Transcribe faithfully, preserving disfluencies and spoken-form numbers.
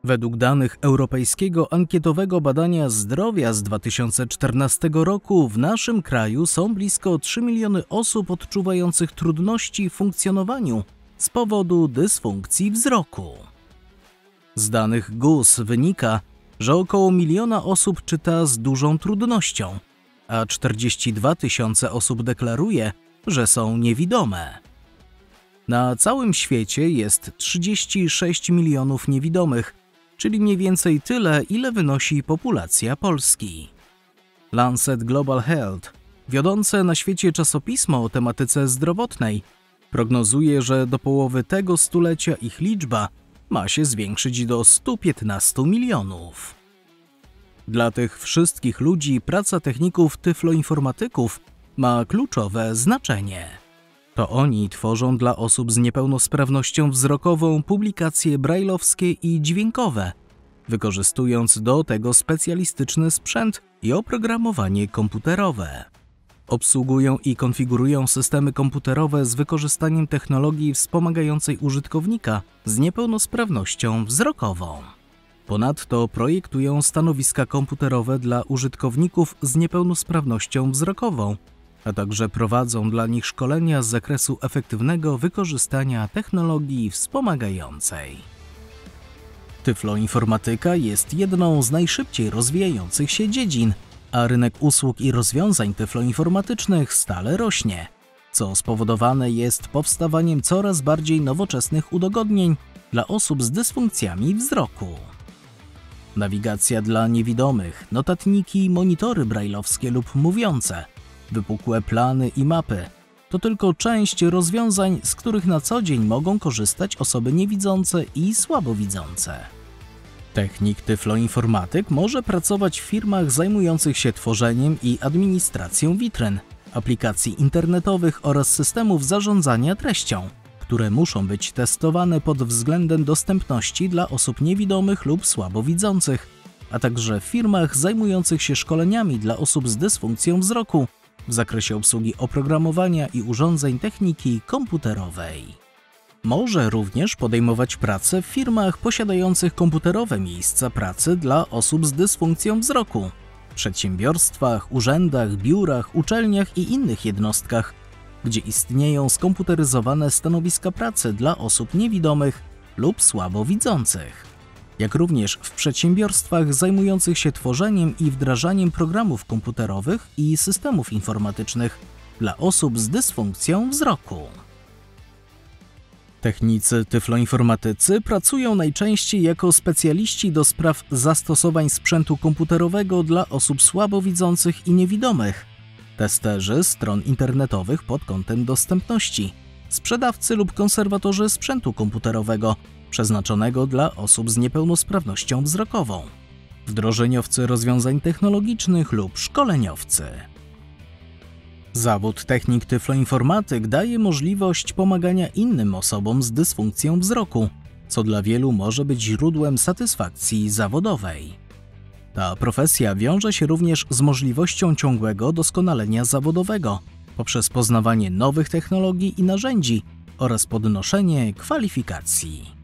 Według danych Europejskiego Ankietowego Badania Zdrowia z dwa tysiące czternastego roku w naszym kraju są blisko trzy miliony osób odczuwających trudności w funkcjonowaniu z powodu dysfunkcji wzroku. Z danych G U S wynika, że około miliona osób czyta z dużą trudnością, a czterdzieści dwa tysiące osób deklaruje, że są niewidome. Na całym świecie jest trzydzieści sześć milionów niewidomych, czyli mniej więcej tyle, ile wynosi populacja Polski. Lancet Global Health, wiodące na świecie czasopismo o tematyce zdrowotnej, prognozuje, że do połowy tego stulecia ich liczba ma się zwiększyć do stu piętnastu milionów. Dla tych wszystkich ludzi praca techników tyfloinformatyków ma kluczowe znaczenie. To oni tworzą dla osób z niepełnosprawnością wzrokową publikacje brajlowskie i dźwiękowe, wykorzystując do tego specjalistyczny sprzęt i oprogramowanie komputerowe. Obsługują i konfigurują systemy komputerowe z wykorzystaniem technologii wspomagającej użytkownika z niepełnosprawnością wzrokową. Ponadto projektują stanowiska komputerowe dla użytkowników z niepełnosprawnością wzrokową, a także prowadzą dla nich szkolenia z zakresu efektywnego wykorzystania technologii wspomagającej. Tyfloinformatyka jest jedną z najszybciej rozwijających się dziedzin, a rynek usług i rozwiązań tyfloinformatycznych stale rośnie, co spowodowane jest powstawaniem coraz bardziej nowoczesnych udogodnień dla osób z dysfunkcjami wzroku. Nawigacja dla niewidomych, notatniki, monitory brajlowskie lub mówiące, wypukłe plany i mapy to tylko część rozwiązań, z których na co dzień mogą korzystać osoby niewidzące i słabowidzące. Technik tyfloinformatyk może pracować w firmach zajmujących się tworzeniem i administracją witryn, aplikacji internetowych oraz systemów zarządzania treścią, które muszą być testowane pod względem dostępności dla osób niewidomych lub słabowidzących, a także w firmach zajmujących się szkoleniami dla osób z dysfunkcją wzroku w zakresie obsługi oprogramowania i urządzeń techniki komputerowej. Może również podejmować pracę w firmach posiadających komputerowe miejsca pracy dla osób z dysfunkcją wzroku, przedsiębiorstwach, urzędach, biurach, uczelniach i innych jednostkach, gdzie istnieją skomputeryzowane stanowiska pracy dla osób niewidomych lub słabowidzących, jak również w przedsiębiorstwach zajmujących się tworzeniem i wdrażaniem programów komputerowych i systemów informatycznych dla osób z dysfunkcją wzroku. Technicy tyfloinformatycy pracują najczęściej jako specjaliści do spraw zastosowań sprzętu komputerowego dla osób słabowidzących i niewidomych, testerzy stron internetowych pod kątem dostępności, sprzedawcy lub konserwatorzy sprzętu komputerowego przeznaczonego dla osób z niepełnosprawnością wzrokową, wdrożeniowcy rozwiązań technologicznych lub szkoleniowcy. Zawód technik tyfloinformatyk daje możliwość pomagania innym osobom z dysfunkcją wzroku, co dla wielu może być źródłem satysfakcji zawodowej. Ta profesja wiąże się również z możliwością ciągłego doskonalenia zawodowego poprzez poznawanie nowych technologii i narzędzi oraz podnoszenie kwalifikacji.